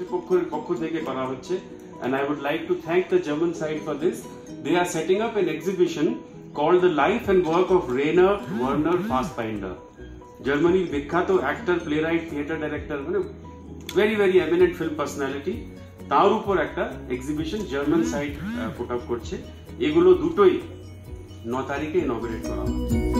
কর্তৃপক্ষের পক্ষ থেকে করা হচ্ছে and I would like to thank the German side for this. They are setting up an exhibition called The Life and Work of Rainer Werner Fassbinder. Germany's বিখ্যাত actor, playwright, theatre director, মানে very eminent film personality. তার উপর একটা exhibition German side put up করছে। এগুলো দুটোই 9 তারিখে ইনঅগারেট করা হবে।